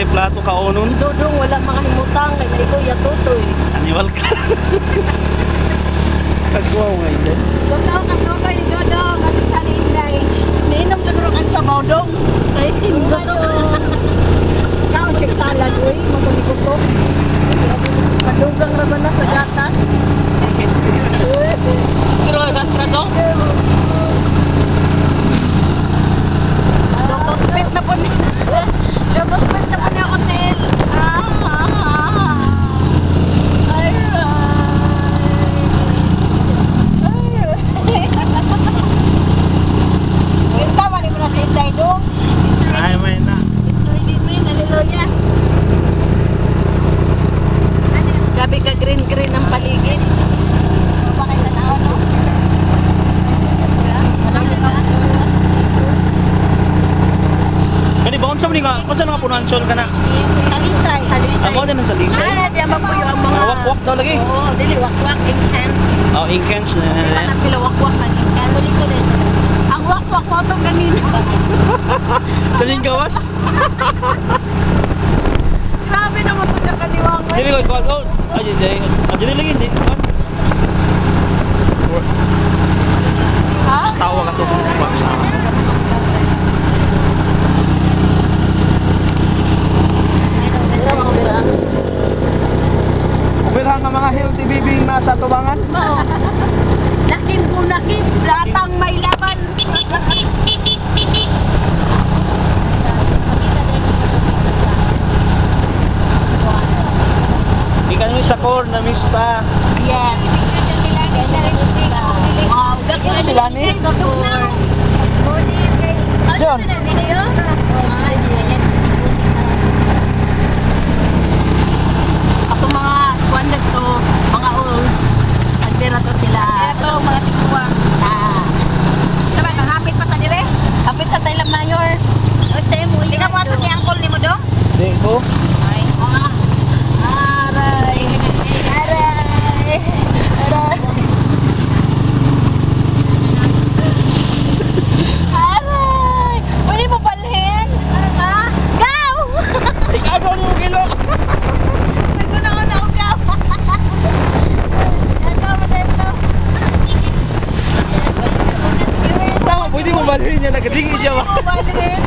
plato ka onon. Dudong, wala mga himutang. Kaya ikaw yatutoy. Aniwal ka. Kagwaw nga yun. Dudong, katutoy ni Dudong. At sa ninday. Niinom Dudong ang sabaw dong. Ay, Dudong. Kaon siya salad, uy. Magulikot. Kadugang naman na sa gatas. Pero gastra to? Dopospit na po niya. Dopospit na po niya hotel. Tama ni mo na sa Inday dong. Ay, may na. Hallelujah. Gabi ka green-green ang paligid. Bakit na tao, no? Kani ba unsa man nga? Unsa nga punuan sol kana? Talisay. Amo din ang talisay. Di man po yung mga... Wak-wak daw lagi. Oo, dili wak-wak, intense. Oh, intense na. Di ba na sila wak-wak na intense? Dito din. Ang wak-wak mo itong ganito. Daling gawas. Grabe naman ito niya kaniwang. Dili ko ikaw out. Ay, dili lagi hindi. Ha? Tawa ka to. Bilhan nga mga healthy baby nasa tubangan. Oo. Lakin po lakin. Latang may laban. Ikan mo sa core na mista. Yes. Wow. Ano sila ni? Diyan. Ako mga kuwan na to, mga old. Nagtira to sila. Ito, mga tikuwa. Sabay, hapit pa sa dire? Hapit sa tayo lang mayor. Hindi ka mo ato ni angkol ni mo do? Di ko. Ay, aray. Aray. Aray. Aray. Pwede mo balhin? Ha? Gaw! Ikaw daw yung kilo. Naguna ko na ako gaw. Ito, ito. Tama, pwede mo balhin niya. Nagdigi siya ba? Pwede mo balhin.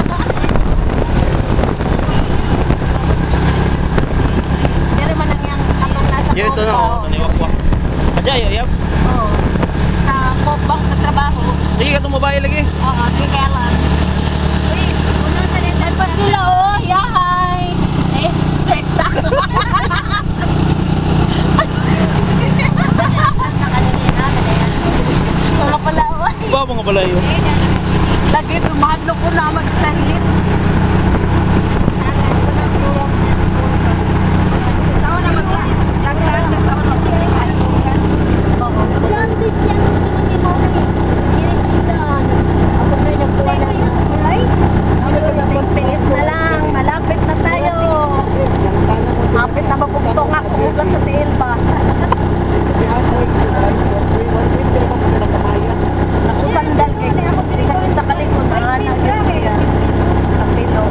Dili man lang yung atong nasa Ito na. Naniwak-wak. Adya, yap. Oo. Sa kopbang sa trabaho. Sige ka tumabay lagi. Oo, sige lang. Uy, unang salitan pa sila, oh. Yahay. Eh, check na. Wala pala, oh. Ba mga balayo. Lagi, tumahadlo ko naman sa hilit. Hapit na mapugtong ako ugat sa tiil ba? Ako sandal kay kasi sa kalikod mga nagsiya. Kapito.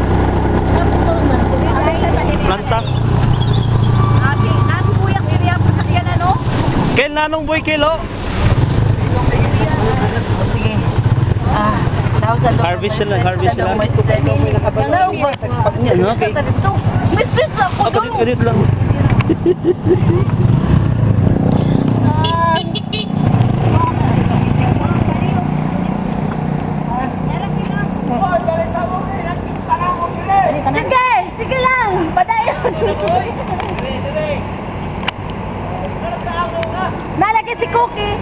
Planta. Ate, nato kuya area po sa kiyan ano? Kel nanong boy kilo. Sige. Harvest sila, harvest sila. Okay. Mistress ako Ah, palit lang. Sige, sige lang. Padayon. Nalagay si Cookie.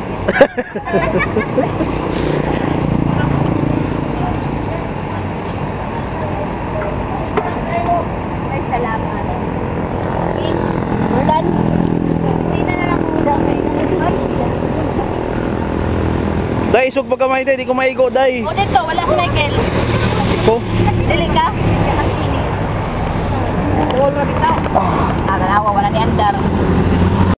Ay, salamat. Ulan. Hindi na lang ulan. Dai, isog ba kamay dai? Di ko maigo dai. O dito, wala si Michael. Iko. Dili ka? Wala bitaw. Ah, ganawa, wala ni Andar.